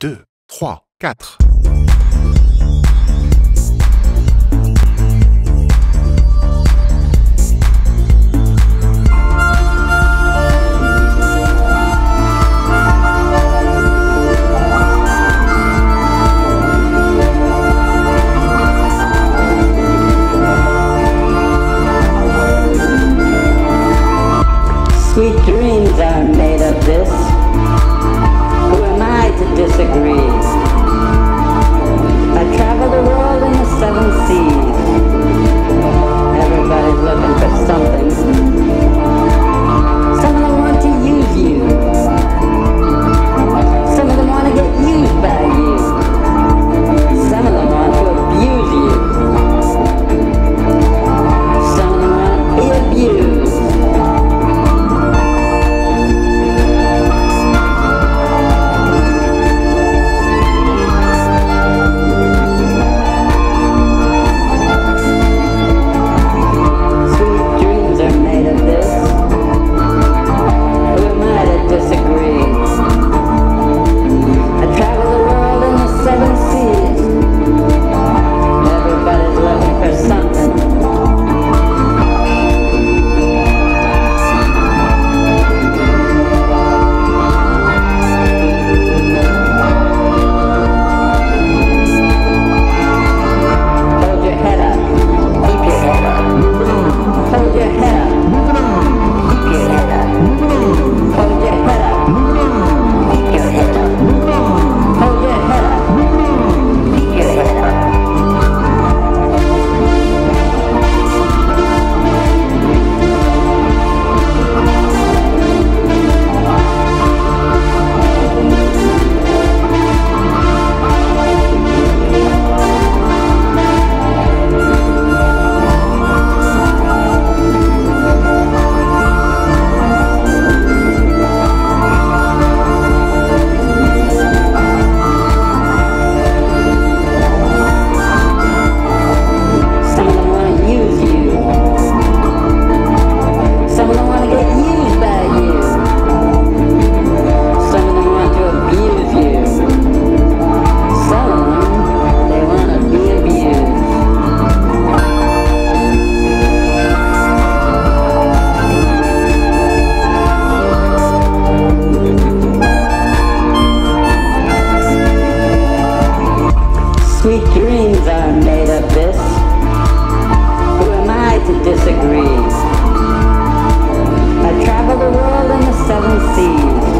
2, 3, 4. Sweet dreams are made of this. Who am I to disagree? I travel the world in the 7 seas. Everybody's looking for something. Some of them want to use you. Some of them want to get used by you. Some of them want to abuse you. Some of them want to be abused. Sweet dreams are made of this. Who am I to disagree? I travel the world in the 7 seas.